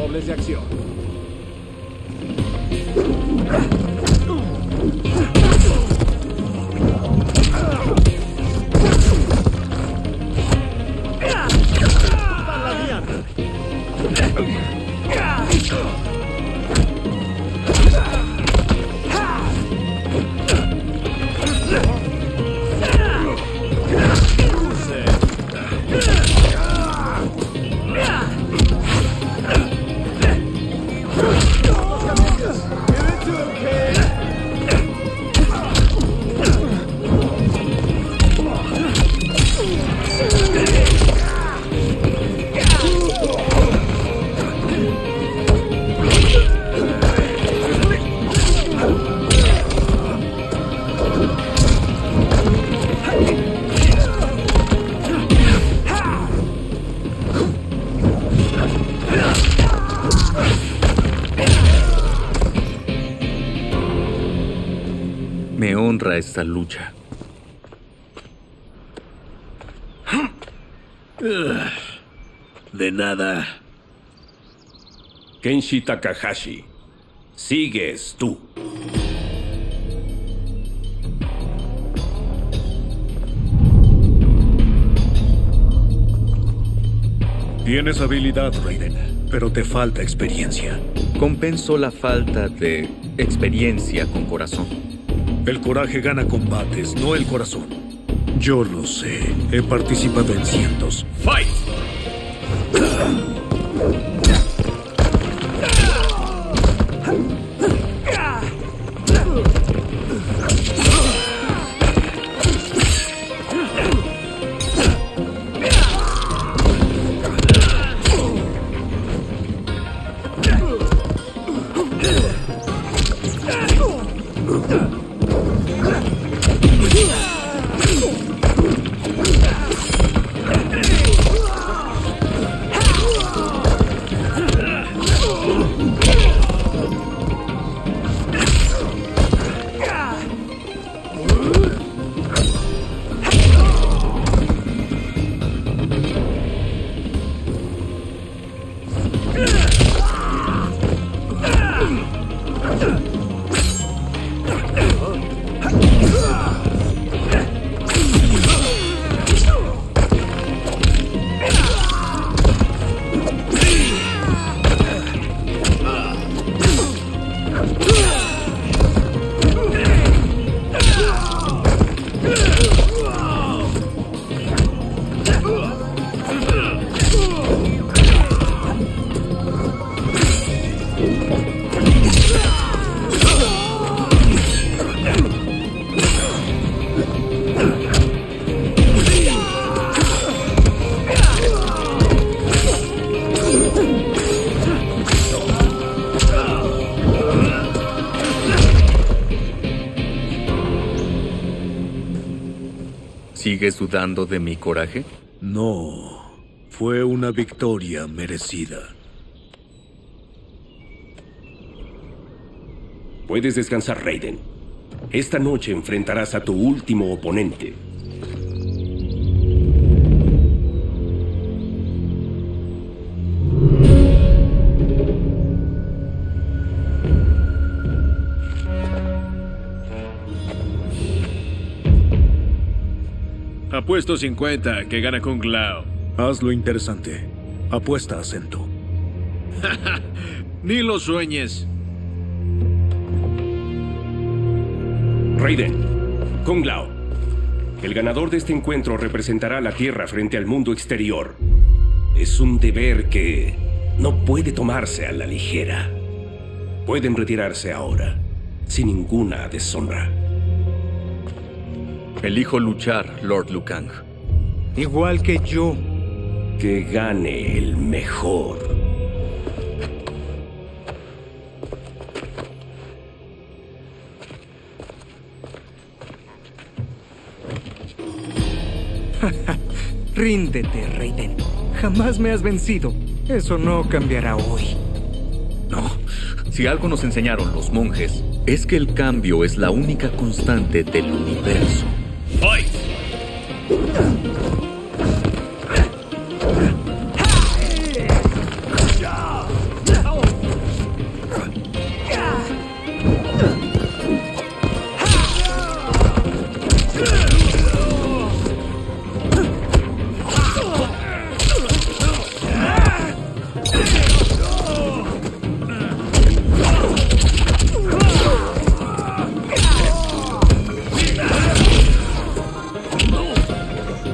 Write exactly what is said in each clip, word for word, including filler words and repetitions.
dobles de acción. Me honra esta lucha. De nada. Kenshi Takahashi, sigues tú. Tienes habilidad, Raiden, pero te falta experiencia. Compenso la falta de experiencia con corazón. El coraje gana combates, no el corazón. Yo lo sé. He participado en cientos. ¡Fight! ¿Sigues dudando de mi coraje? No. Fue una victoria merecida. Puedes descansar, Raiden. Esta noche enfrentarás a tu último oponente. Apuesto cincuenta que gana Kung Lao. Hazlo interesante. Apuesta a Sento. Ni lo sueñes. Raiden, Kung Lao. El ganador de este encuentro representará a la Tierra frente al mundo exterior. Es un deber que no puede tomarse a la ligera. Pueden retirarse ahora, sin ninguna deshonra. Elijo luchar, Lord Liu Kang. Igual que yo. Que gane el mejor. Ríndete, Raiden. Jamás me has vencido. Eso no cambiará hoy. No. Si algo nos enseñaron los monjes, es que el cambio es la única constante del universo. ¡Fight!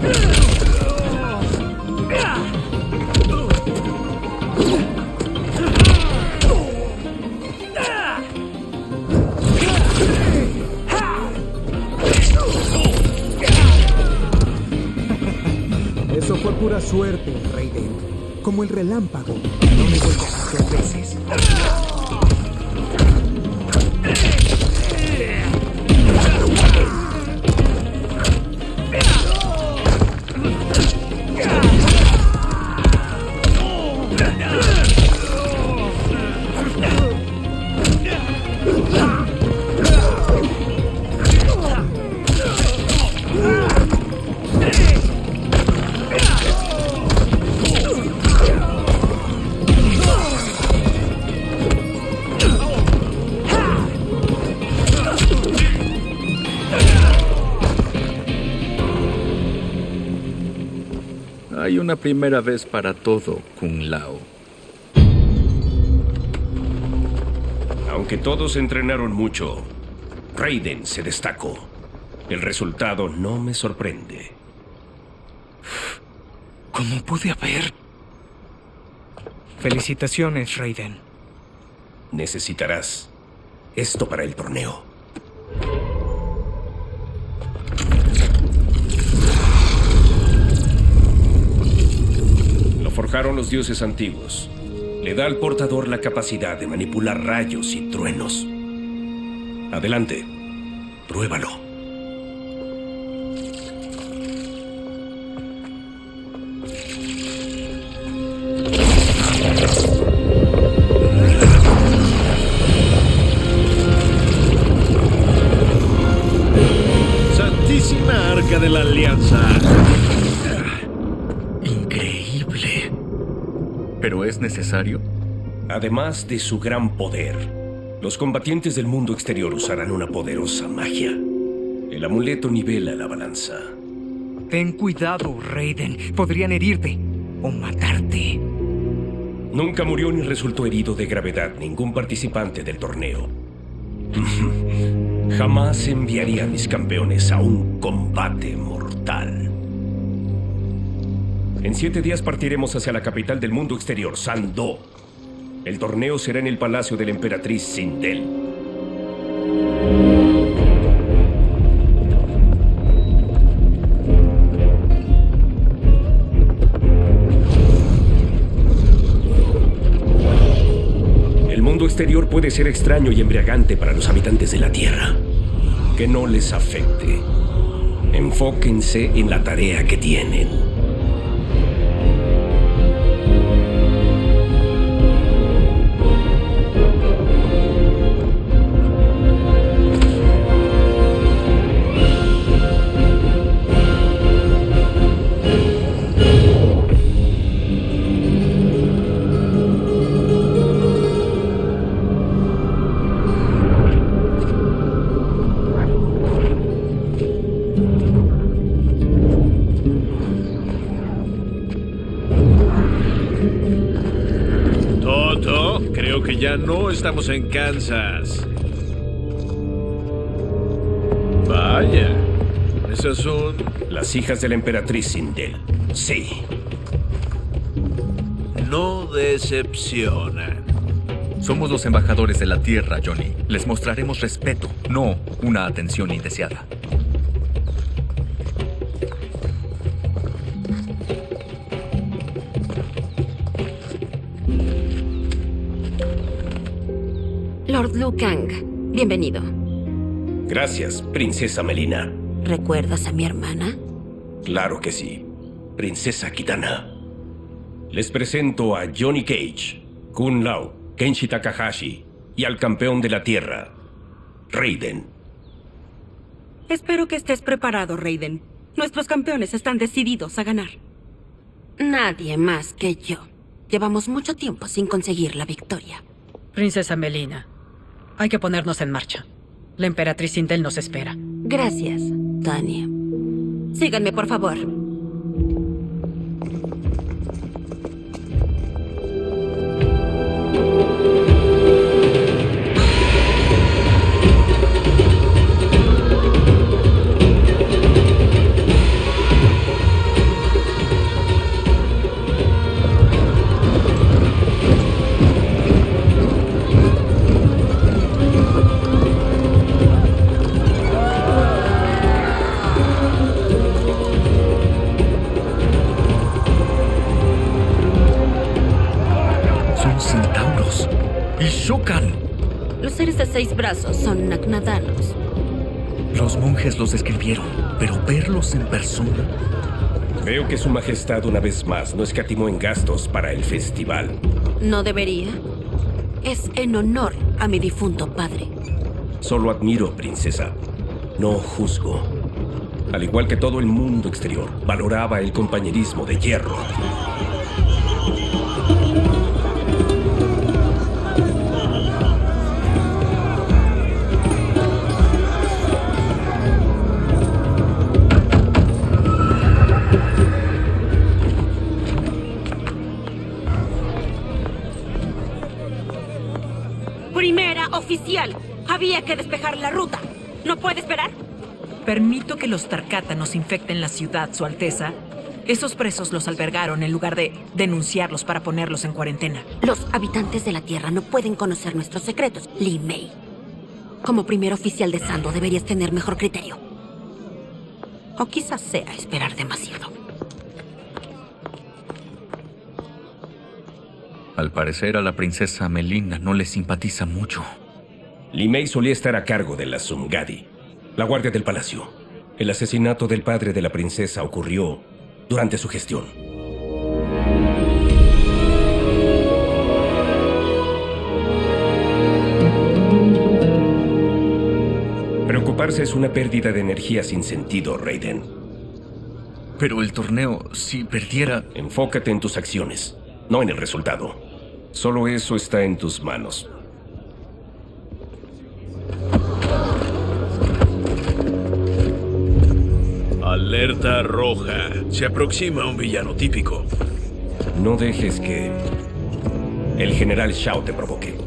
Eso fue pura suerte, Raiden. Como el relámpago. No me vuelvas a hacer veces. Hay una primera vez para todo, Kung Lao. Aunque todos entrenaron mucho, Raiden se destacó. El resultado no me sorprende. ¿Cómo pude haber? Felicitaciones, Raiden. Necesitarás esto para el torneo. Lo forjaron los dioses antiguos. Le da al portador la capacidad de manipular rayos y truenos. Adelante, pruébalo. Santísima Arca de la Alianza. Increíble. ¿Pero es necesario? Además de su gran poder, los combatientes del mundo exterior usarán una poderosa magia. El amuleto nivela la balanza. Ten cuidado, Raiden. Podrían herirte o matarte. Nunca murió ni resultó herido de gravedad ningún participante del torneo. Jamás enviaría a mis campeones a un combate mortal. En siete días partiremos hacia la capital del mundo exterior, Sando. El torneo será en el palacio de la emperatriz Sindel. El mundo exterior puede ser extraño y embriagante para los habitantes de la Tierra. Que no les afecte. Enfóquense en la tarea que tienen. Creo que ya no estamos en Kansas. Vaya, esas son... Las hijas de la emperatriz Sindel. Sí. No decepcionan. Somos los embajadores de la Tierra, Johnny. Les mostraremos respeto, no una atención indeseada. Lord Liu Kang, bienvenido. Gracias, princesa Melina. ¿Recuerdas a mi hermana? Claro que sí, princesa Kitana. Les presento a Johnny Cage, Kung Lao, Kenshi Takahashi y al campeón de la Tierra, Raiden. Espero que estés preparado, Raiden. Nuestros campeones están decididos a ganar. Nadie más que yo. Llevamos mucho tiempo sin conseguir la victoria. Princesa Melina, hay que ponernos en marcha. La emperatriz Sindel nos espera. Gracias, Tanya. Síganme, por favor. y chocan. Los seres de seis brazos son Naknadalos. Los monjes los describieron, pero verlos en persona... Veo que su majestad una vez más no escatimó en gastos para el festival. ¿No debería? Es en honor a mi difunto padre. Solo admiro, princesa. No juzgo. Al igual que todo el mundo exterior, valoraba el compañerismo de Hierro. Primera oficial. Había que despejar la ruta. ¿No puede esperar? Permito que los Tarkata nos infecten la ciudad, Su Alteza. Esos presos los albergaron en lugar de denunciarlos para ponerlos en cuarentena. Los habitantes de la Tierra no pueden conocer nuestros secretos, Li Mei. Como primer oficial de Sando deberías tener mejor criterio. O quizás sea esperar demasiado. Al parecer a la princesa Melina no le simpatiza mucho. Li Mei solía estar a cargo de la Sungadi, la guardia del palacio. El asesinato del padre de la princesa ocurrió durante su gestión. Preocuparse es una pérdida de energía sin sentido, Raiden. Pero el torneo, si perdiera... Enfócate en tus acciones, no en el resultado. Solo eso está en tus manos. Alerta roja. Se aproxima un villano típico. No dejes que el general Shao te provoque.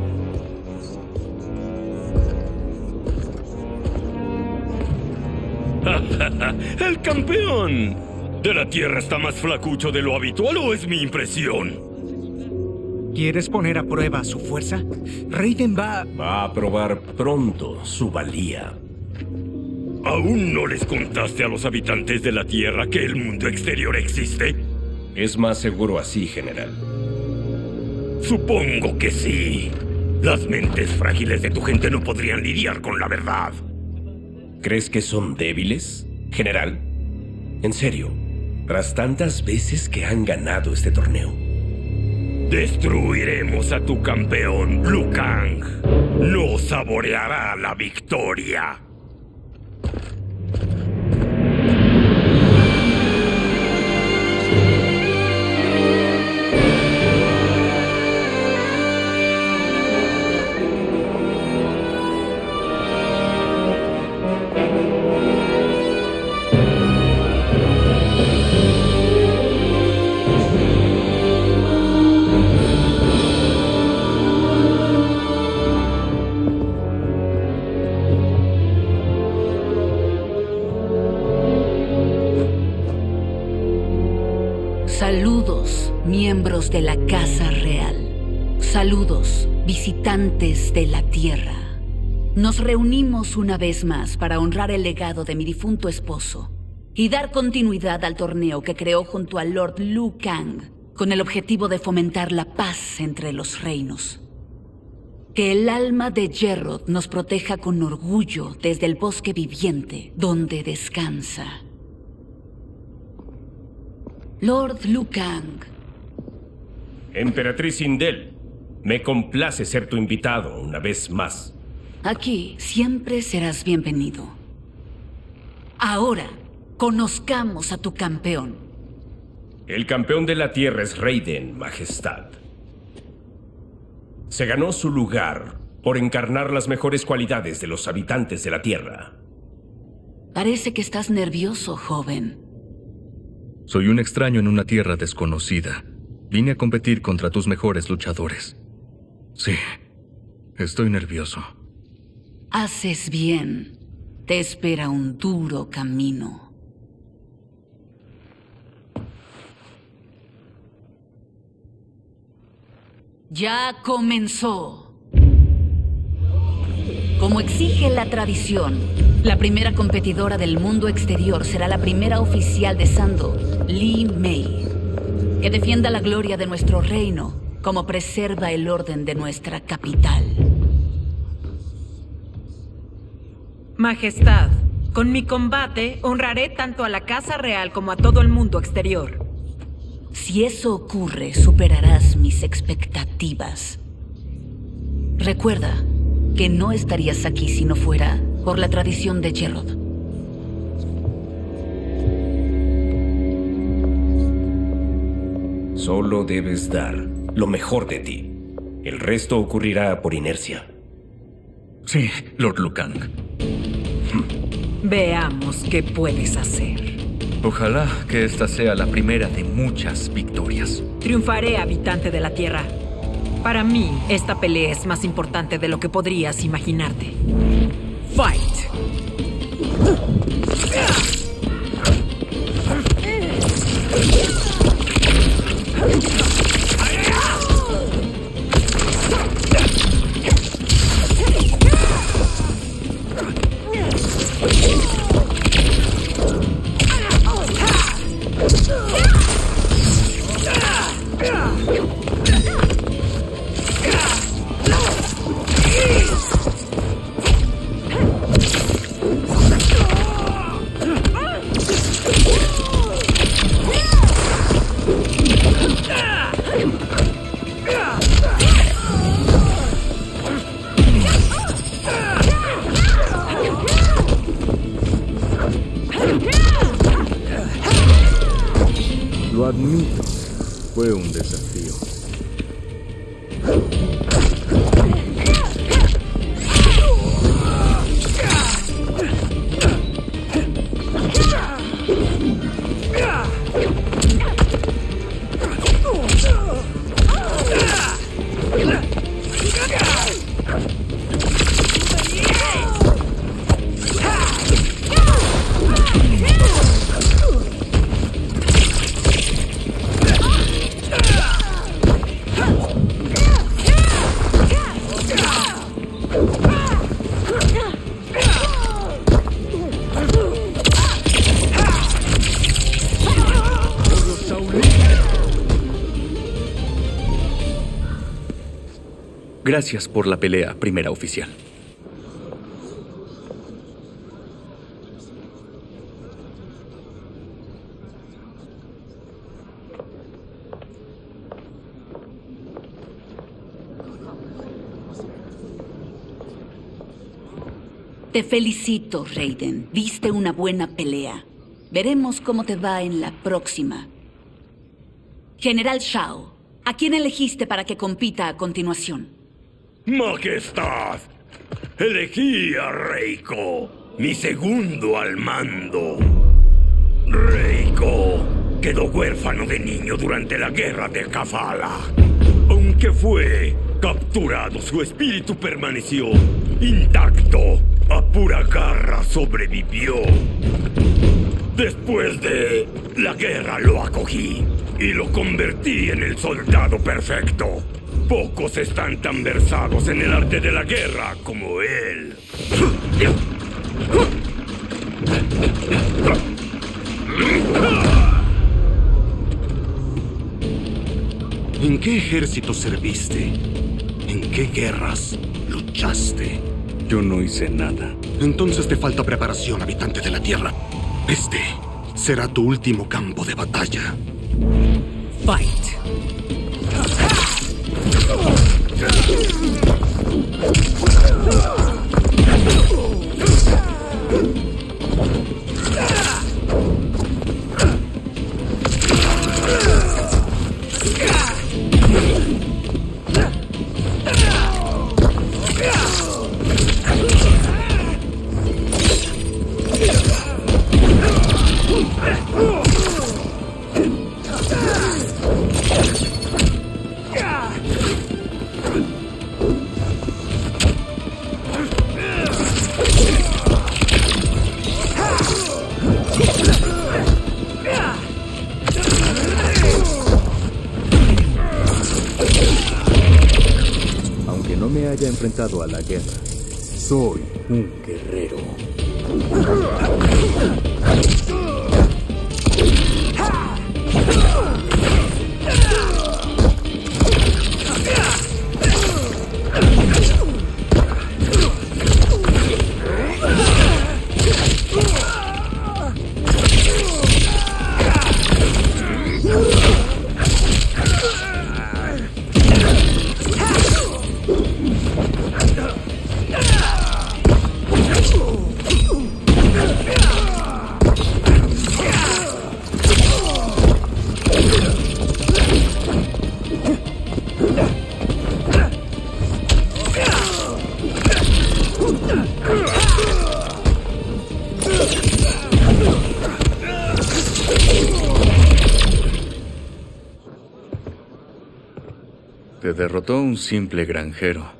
¡El campeón! ¿De la Tierra está más flacucho de lo habitual o es mi impresión? ¿Quieres poner a prueba su fuerza? Raiden va... Va a probar pronto su valía. ¿Aún no les contaste a los habitantes de la Tierra que el mundo exterior existe? Es más seguro así, general. Supongo que sí. Las mentes frágiles de tu gente no podrían lidiar con la verdad. ¿Crees que son débiles, general? En serio, tras tantas veces que han ganado este torneo. Destruiremos a tu campeón, Liu Kang. No saboreará la victoria. Saludos, miembros de la Casa Real. Saludos, visitantes de la Tierra. Nos reunimos una vez más para honrar el legado de mi difunto esposo y dar continuidad al torneo que creó junto al Lord Liu Kang con el objetivo de fomentar la paz entre los reinos. Que el alma de Jerrod nos proteja con orgullo desde el bosque viviente donde descansa. Lord Liu Kang. Emperatriz Sindel, me complace ser tu invitado una vez más. Aquí siempre serás bienvenido. Ahora, conozcamos a tu campeón. El campeón de la Tierra es Raiden, Majestad. Se ganó su lugar por encarnar las mejores cualidades de los habitantes de la Tierra. Parece que estás nervioso, joven. Soy un extraño en una tierra desconocida. Vine a competir contra tus mejores luchadores. Sí, estoy nervioso. Haces bien. Te espera un duro camino. Ya comenzó. Como exige la tradición, la primera competidora del mundo exterior será la primera oficial de Sando, Li Mei, que defienda la gloria de nuestro reino como preserva el orden de nuestra capital. Majestad, con mi combate honraré tanto a la Casa Real como a todo el mundo exterior. Si eso ocurre, superarás mis expectativas. Recuerda que no estarías aquí si no fuera por la tradición de Jerrod. Solo debes dar lo mejor de ti. El resto ocurrirá por inercia. Sí, Lord Lukang. Veamos qué puedes hacer. Ojalá que esta sea la primera de muchas victorias. Triunfaré, habitante de la Tierra. Para mí, esta pelea es más importante de lo que podrías imaginarte. Fight. Lo admito, fue un desafío. Gracias por la pelea, primera oficial. Te felicito, Raiden. Diste una buena pelea. Veremos cómo te va en la próxima. General Shao, ¿a quién elegiste para que compita a continuación? Majestad, elegí a Reiko, mi segundo al mando. Reiko quedó huérfano de niño durante la guerra de Kafala. Aunque fue capturado, su espíritu permaneció intacto. A pura garra sobrevivió. Después de la guerra lo acogí y lo convertí en el soldado perfecto. Pocos están tan versados en el arte de la guerra como él. ¿En qué ejército serviste? ¿En qué guerras luchaste? Yo no hice nada. Entonces te falta preparación, habitante de la Tierra. Este será tu último campo de batalla. Fight. Aunque no me haya enfrentado a la guerra, soy un guerrero. Te derrotó un simple granjero.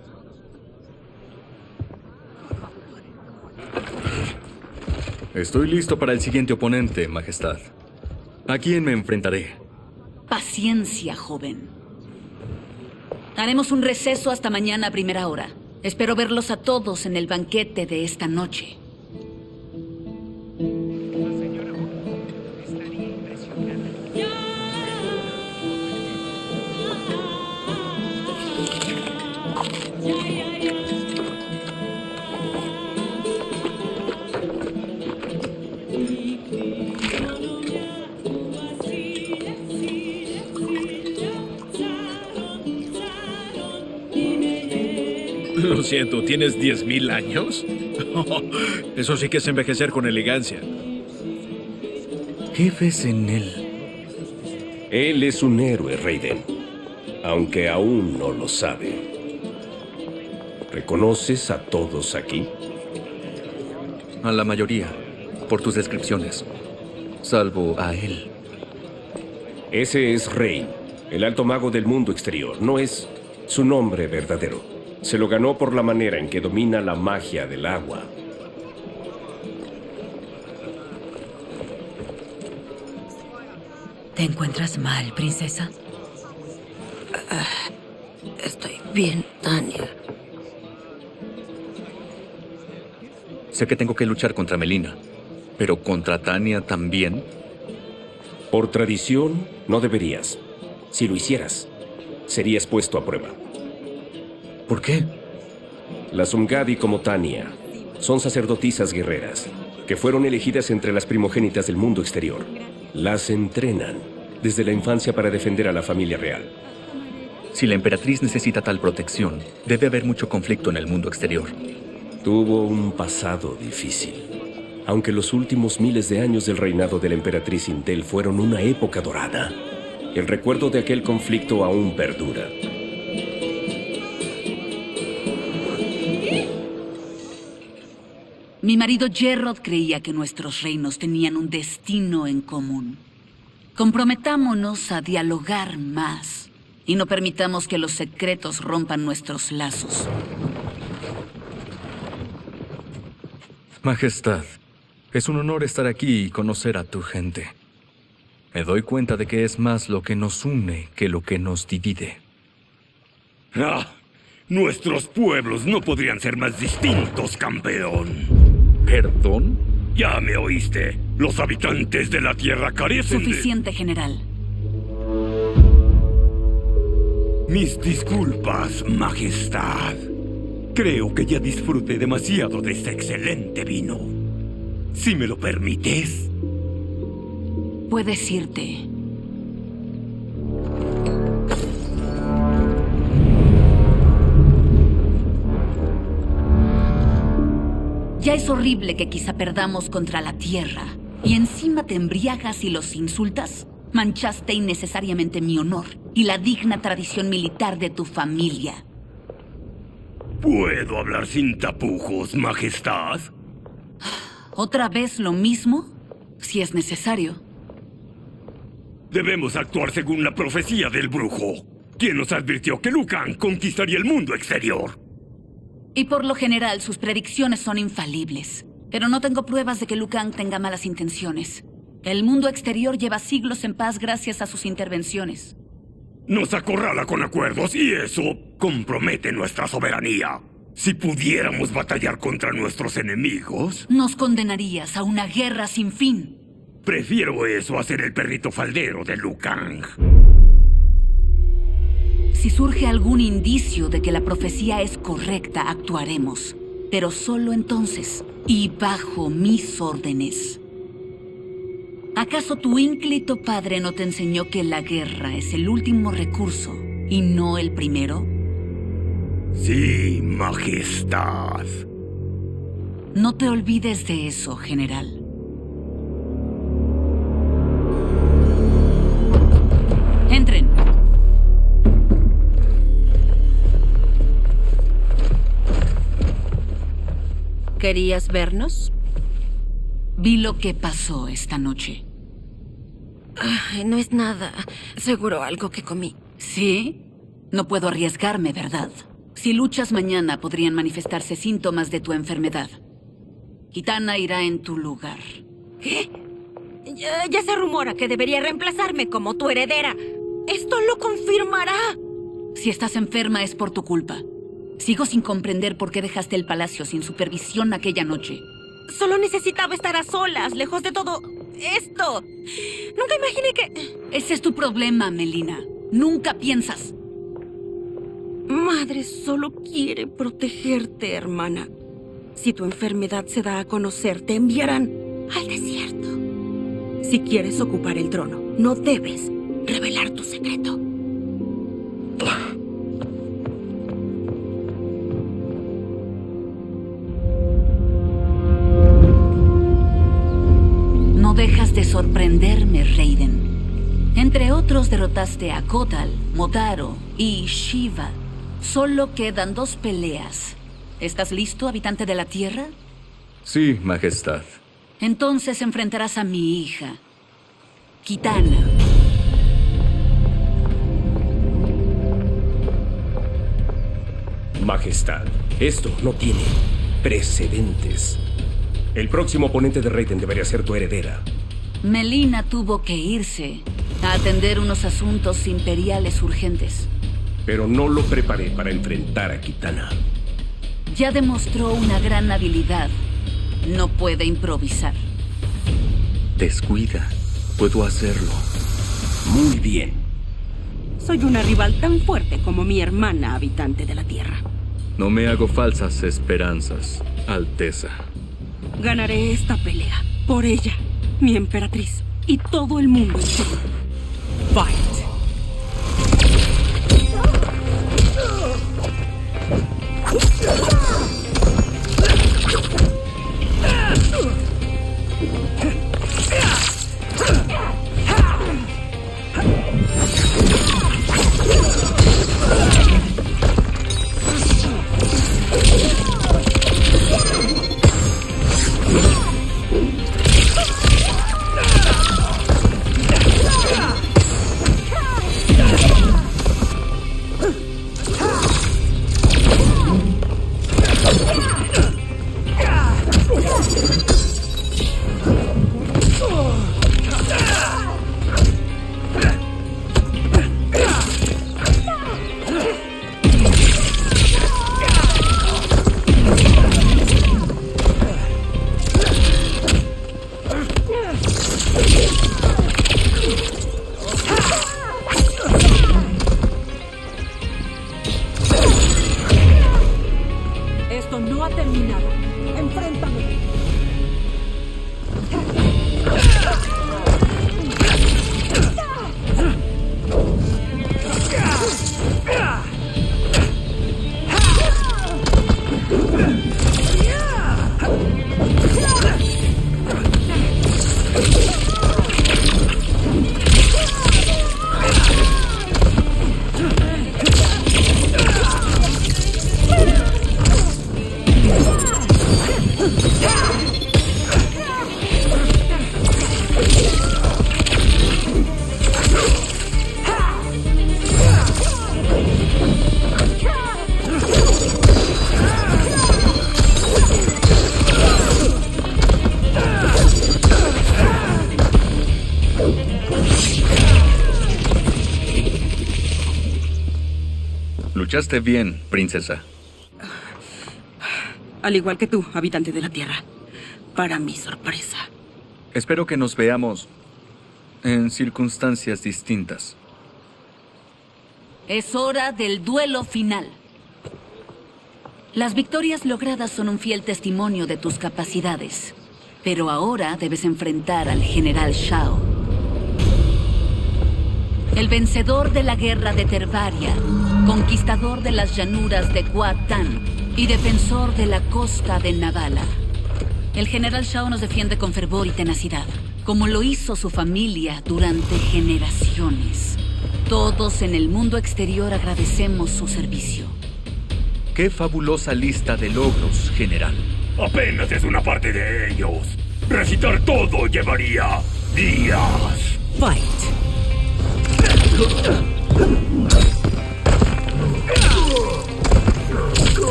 Estoy listo para el siguiente oponente, Majestad. ¿A quién me enfrentaré? Paciencia, joven. Haremos un receso hasta mañana a primera hora. Espero verlos a todos en el banquete de esta noche. Lo siento, ¿tienes diez mil años? Eso sí que es envejecer con elegancia. ¿Qué ves en él? Él es un héroe, Raiden, aunque aún no lo sabe. ¿Reconoces a todos aquí? A la mayoría, por tus descripciones, salvo a él. Ese es Rey, el alto mago del mundo exterior. No es su nombre verdadero. Se lo ganó por la manera en que domina la magia del agua. ¿Te encuentras mal, princesa? Uh, estoy bien, Tanya. Sé que tengo que luchar contra Melina, pero ¿contra Tanya también? Por tradición, no deberías. Si lo hicieras, serías puesto a prueba. ¿Por qué? Las Umgadi, como Tanya, son sacerdotisas guerreras que fueron elegidas entre las primogénitas del mundo exterior. Las entrenan desde la infancia para defender a la familia real. Si la emperatriz necesita tal protección, debe haber mucho conflicto en el mundo exterior. Tuvo un pasado difícil. Aunque los últimos miles de años del reinado de la emperatriz Intel fueron una época dorada, el recuerdo de aquel conflicto aún perdura. Mi marido Jerrod creía que nuestros reinos tenían un destino en común. Comprometámonos a dialogar más y no permitamos que los secretos rompan nuestros lazos. Majestad, es un honor estar aquí y conocer a tu gente. Me doy cuenta de que es más lo que nos une que lo que nos divide. ¡Ah! Nuestros pueblos no podrían ser más distintos, campeón. ¿Perdón? Ya me oíste. Los habitantes de la Tierra carecen Suficiente, de... general. Mis disculpas, Majestad. Creo que ya disfruté demasiado de este excelente vino. Si me lo permites. Puedes irte. Ya es horrible que quizá perdamos contra la Tierra. Y encima te embriagas y los insultas. Manchaste innecesariamente mi honor y la digna tradición militar de tu familia. ¿Puedo hablar sin tapujos, Majestad? ¿Otra vez lo mismo? Si es necesario. Debemos actuar según la profecía del brujo, quien nos advirtió que Liu Kang conquistaría el mundo exterior. Y por lo general, sus predicciones son infalibles. Pero no tengo pruebas de que Liu Kang tenga malas intenciones. El mundo exterior lleva siglos en paz gracias a sus intervenciones. Nos acorrala con acuerdos y eso compromete nuestra soberanía. Si pudiéramos batallar contra nuestros enemigos... Nos condenarías a una guerra sin fin. Prefiero eso a ser el perrito faldero de Liu Kang. Si surge algún indicio de que la profecía es correcta, actuaremos. Pero solo entonces, y bajo mis órdenes. ¿Acaso tu ínclito padre no te enseñó que la guerra es el último recurso y no el primero? Sí, Majestad. No te olvides de eso, general. Entren. ¿Querías vernos? Vi lo que pasó esta noche. Ay, no es nada. Seguro algo que comí. ¿Sí? No puedo arriesgarme, ¿verdad? Si luchas mañana, podrían manifestarse síntomas de tu enfermedad. Kitana irá en tu lugar. ¿Qué? Ya, ya se rumora que debería reemplazarme como tu heredera. Esto lo confirmará. Si estás enferma es por tu culpa. Sigo sin comprender por qué dejaste el palacio sin supervisión aquella noche. Solo necesitaba estar a solas, lejos de todo esto. Nunca imaginé que... Ese es tu problema, Melina. Nunca piensas. Madre solo quiere protegerte, hermana. Si tu enfermedad se da a conocer, te enviarán al desierto. Si quieres ocupar el trono, no debes revelar tu secreto. No dejas de sorprenderme, Raiden. Entre otros derrotaste a Kotal, Motaro y Shiva. Solo quedan dos peleas. ¿Estás listo, habitante de la Tierra? Sí, Majestad. Entonces enfrentarás a mi hija, Kitana. Majestad, esto no tiene precedentes. El próximo oponente de Raiden debería ser tu heredera. Melina tuvo que irse a atender unos asuntos imperiales urgentes. Pero no lo preparé para enfrentar a Kitana. Ya demostró una gran habilidad. No puede improvisar. Descuida. Puedo hacerlo. Muy bien. Soy una rival tan fuerte como mi hermana, habitante de la Tierra. No me hago falsas esperanzas, Alteza. Ganaré esta pelea. Por ella, mi emperatriz y todo el mundo entero. Fight. Esto no ha terminado. ¡Enfréntame! Luchaste bien, princesa. Al igual que tú, habitante de la Tierra. Para mi sorpresa. Espero que nos veamos en circunstancias distintas. Es hora del duelo final. Las victorias logradas son un fiel testimonio de tus capacidades. Pero ahora debes enfrentar al General Shao. El vencedor de la guerra de Tervaria, conquistador de las llanuras de Guatán y defensor de la costa de Navala. El General Shao nos defiende con fervor y tenacidad, como lo hizo su familia durante generaciones. Todos en el mundo exterior agradecemos su servicio. ¡Qué fabulosa lista de logros, general! Apenas es una parte de ellos. Recitar todo llevaría días. Fight.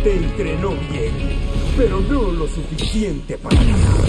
Te entrenó bien, pero no lo suficiente para ganar.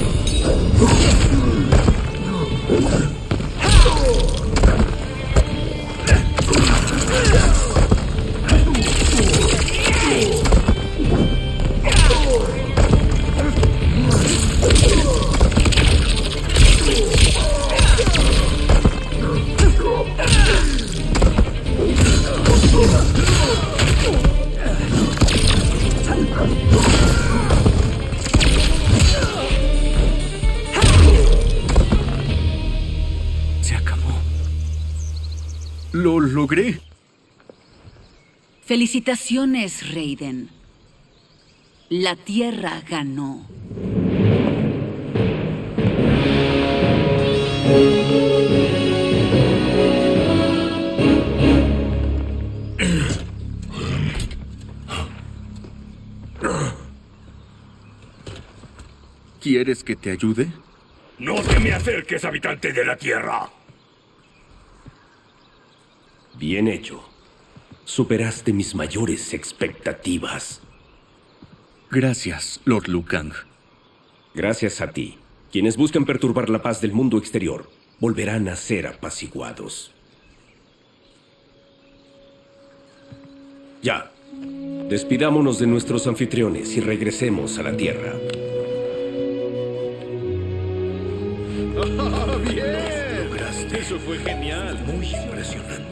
Se acabó. Lo logré. Felicitaciones, Raiden. La Tierra ganó. ¿Quieres que te ayude? ¡No te me acerques, habitante de la Tierra! Bien hecho. Superaste mis mayores expectativas. Gracias, Lord Liu Kang. Gracias a ti. Quienes buscan perturbar la paz del mundo exterior volverán a ser apaciguados. Ya. Despidámonos de nuestros anfitriones y regresemos a la Tierra. ¡Oh, bien! Lograste. Eso fue genial. Muy impresionante.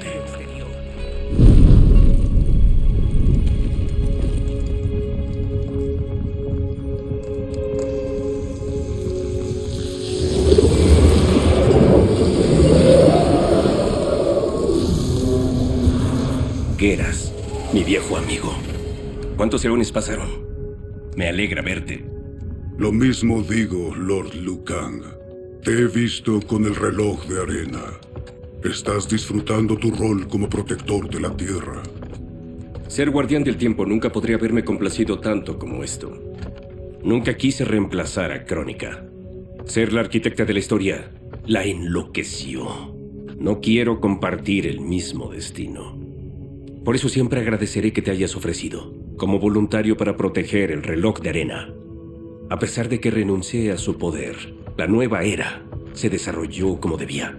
Geras, mi viejo amigo. ¿Cuántos eones pasaron? Me alegra verte. Lo mismo digo, Lord Liu Kang. Te he visto con el reloj de arena. Estás disfrutando tu rol como protector de la Tierra. Ser guardián del tiempo nunca podría haberme complacido tanto como esto. Nunca quise reemplazar a Crónica. Ser la arquitecta de la historia la enloqueció. No quiero compartir el mismo destino. Por eso siempre agradeceré que te hayas ofrecido, como voluntario para proteger el reloj de arena. A pesar de que renuncié a su poder, la nueva era se desarrolló como debía.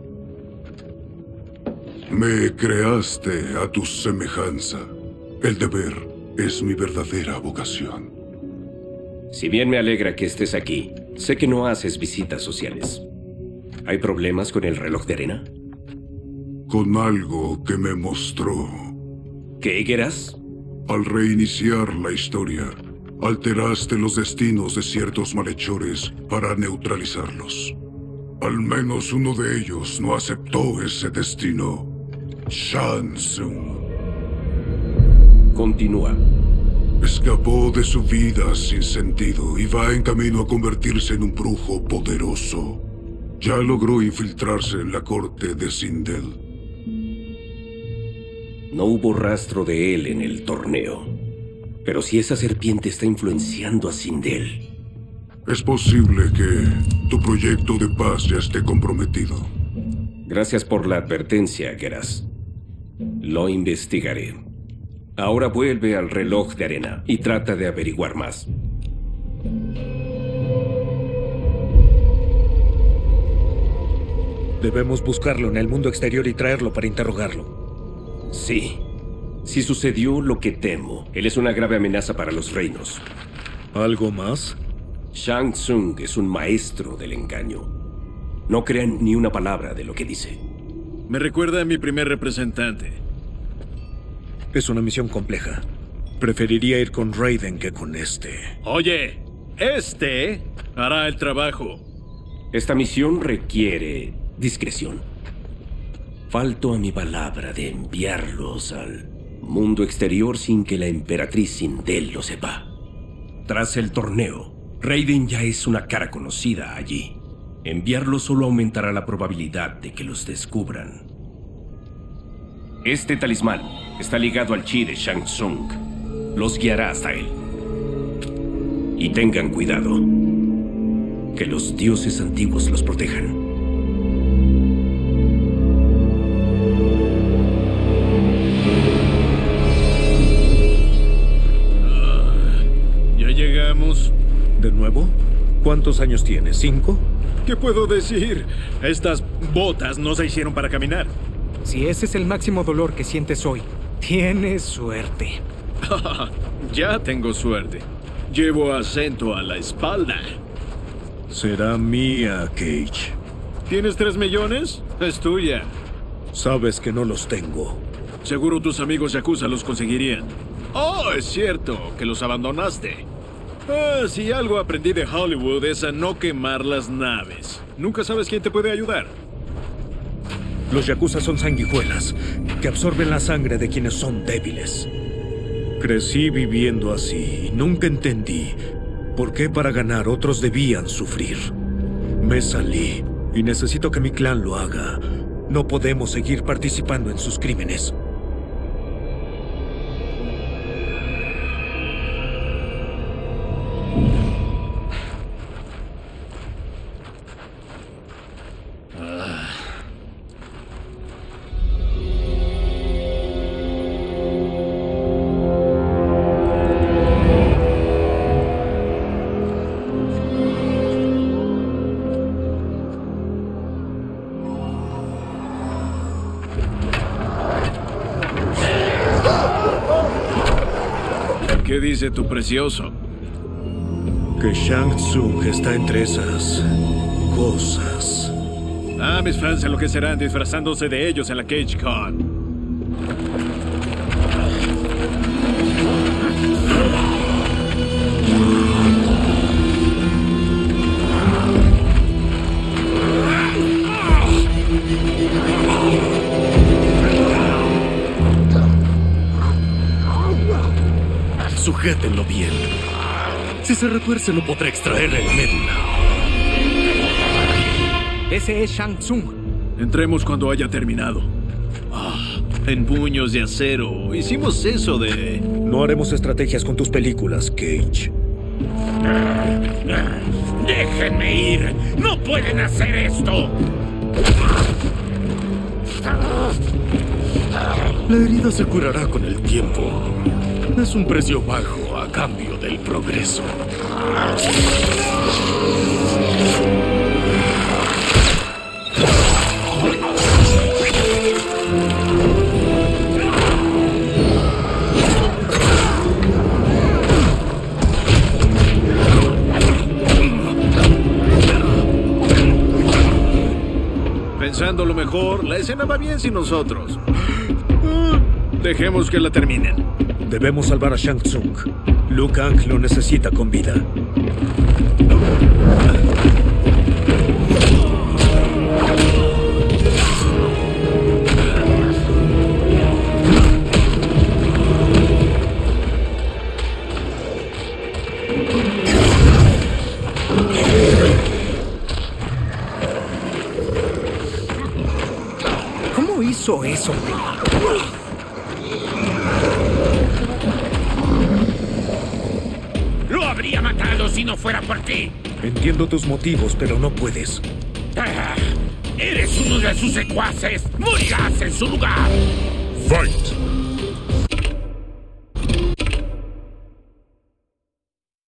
Me creaste a tu semejanza. El deber es mi verdadera vocación. Si bien me alegra que estés aquí, sé que no haces visitas sociales. ¿Hay problemas con el reloj de arena? Con algo que me mostró. ¿Qué, Geras? Al reiniciar la historia, alteraste los destinos de ciertos malhechores para neutralizarlos. Al menos uno de ellos no aceptó ese destino. Shang Tsung. Continúa. Escapó de su vida sin sentido y va en camino a convertirse en un brujo poderoso. Ya logró infiltrarse en la corte de Sindel. No hubo rastro de él en el torneo. Pero si esa serpiente está influenciando a Sindel... Es posible que tu proyecto de paz ya esté comprometido. Gracias por la advertencia, Geras. Lo investigaré. Ahora vuelve al reloj de arena y trata de averiguar más. Debemos buscarlo en el mundo exterior y traerlo para interrogarlo. Sí. Si sucedió lo que temo, él es una grave amenaza para los reinos. ¿Algo más? Shang Tsung es un maestro del engaño. No crean ni una palabra de lo que dice. Me recuerda a mi primer representante. Es una misión compleja. Preferiría ir con Raiden que con este. Oye, este hará el trabajo. Esta misión requiere discreción. Falto a mi palabra de enviarlos al mundo exterior sin que la emperatriz Sindel lo sepa. Tras el torneo, Raiden ya es una cara conocida allí. Enviarlo solo aumentará la probabilidad de que los descubran. Este talismán está ligado al chi de Shang Tsung. Los guiará hasta él. Y tengan cuidado. Que los dioses antiguos los protejan. nuevo? ¿Cuántos años tienes? ¿Cinco? ¿Qué puedo decir? Estas botas no se hicieron para caminar. Si ese es el máximo dolor que sientes hoy, tienes suerte. Ya tengo suerte. Llevo acento a la espalda. Será mía, Cage. ¿Tienes tres millones? Es tuya. Sabes que no los tengo. Seguro tus amigos Yakuza los conseguirían. Oh, es cierto, que los abandonaste. Ah, si algo aprendí de Hollywood es a no quemar las naves. Nunca sabes quién te puede ayudar. Los Yakuza son sanguijuelas, que absorben la sangre de quienes son débiles. Crecí viviendo así y nunca entendí por qué para ganar otros debían sufrir. Me salí y necesito que mi clan lo haga. No podemos seguir participando en sus crímenes. ¿Qué dice tu precioso? Que Shang Tsung está entre esas cosas. Ah, mis fans enloquecerán disfrazándose de ellos en la CageCon. Sujétenlo bien. Si se retuerce, no podré extraerle la médula. Ese es Shang Tsung. Entremos cuando haya terminado. Ah, en puños de acero. Hicimos eso de... No haremos estrategias con tus películas, Cage. ¡Déjenme ir! ¡No pueden hacer esto! La herida se curará con el tiempo. Es un precio bajo a cambio del progreso. Pensándolo mejor, la escena va bien sin nosotros. Dejemos que la terminen. Debemos salvar a Shang Tsung. Liu Kang lo necesita con vida. ¿Cómo hizo eso? ¡Lo habría matado si no fuera por ti! Entiendo tus motivos, pero no puedes. Ah, ¡Eres uno de sus secuaces! ¡Morirás en su lugar! Fight!